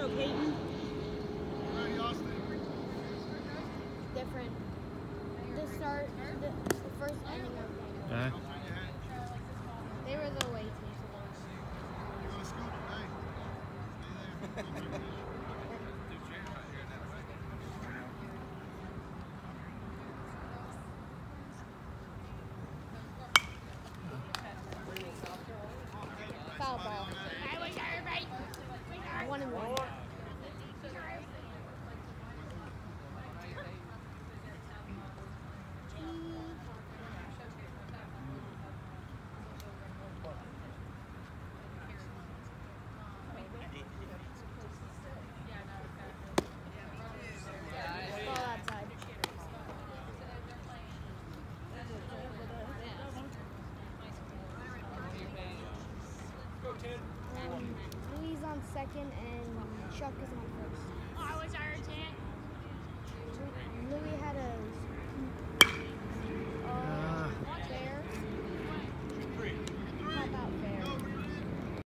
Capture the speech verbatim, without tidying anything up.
Peyton. Different. The start, the, the first inning of the game. Uh, They were the away team. Foul ball. One and one. Ball outside. Um, Louis on second and Chuck is on first.